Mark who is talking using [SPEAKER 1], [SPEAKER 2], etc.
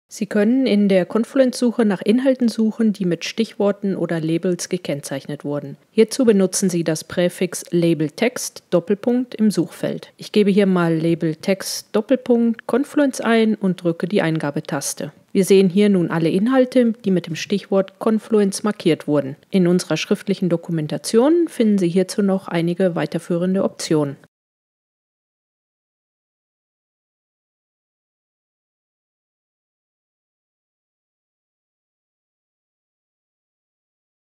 [SPEAKER 1] Sie können in der Confluence-Suche nach Inhalten suchen, die mit Stichworten oder Labels gekennzeichnet wurden. Hierzu benutzen Sie das Präfix Label Text Doppelpunkt im Suchfeld. Ich gebe hier mal Label Text Doppelpunkt Confluence ein und drücke die Eingabetaste. Wir sehen hier nun alle Inhalte, die mit dem Stichwort Confluence markiert wurden. In unserer schriftlichen Dokumentation finden Sie hierzu noch einige weiterführende Optionen.